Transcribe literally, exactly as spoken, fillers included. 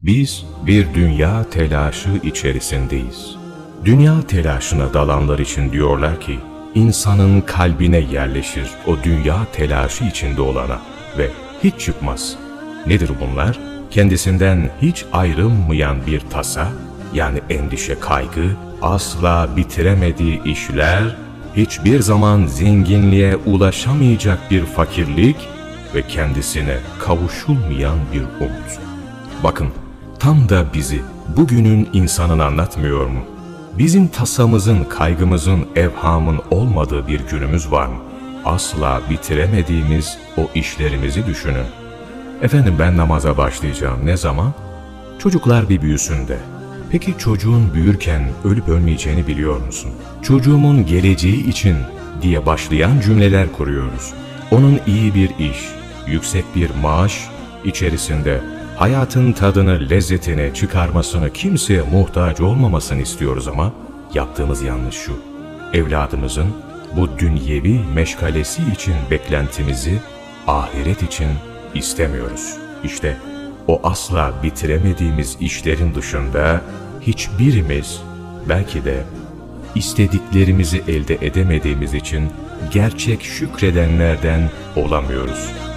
Biz bir dünya telaşı içerisindeyiz. Dünya telaşına dalanlar için diyorlar ki, insanın kalbine yerleşir o dünya telaşı içinde olana ve hiç çıkmaz. Nedir bunlar? Kendisinden hiç ayrılmayan bir tasa, yani endişe, kaygı, asla bitiremediği işler, hiçbir zaman zenginliğe ulaşamayacak bir fakirlik ve kendisine kavuşulmayan bir umut. Bakın, tam da bizi bugünün insanını anlatmıyor mu? Bizim tasamızın, kaygımızın, evhamın olmadığı bir günümüz var mı? Asla bitiremediğimiz o işlerimizi düşünün. Efendim ben namaza başlayacağım. Ne zaman? Çocuklar bir büyüsün de. Peki çocuğun büyürken ölüp ölmeyeceğini biliyor musun? Çocuğumun geleceği için diye başlayan cümleler kuruyoruz. Onun iyi bir iş, yüksek bir maaş içerisinde hayatın tadını, lezzetini çıkarmasını, kimseye muhtaç olmamasını istiyoruz ama yaptığımız yanlış şu. Evladımızın bu dünyevi meşgalesi için beklentimizi ahiret için istemiyoruz. İşte o asla bitiremediğimiz işlerin dışında hiçbirimiz belki de istediklerimizi elde edemediğimiz için gerçek şükredenlerden olamıyoruz.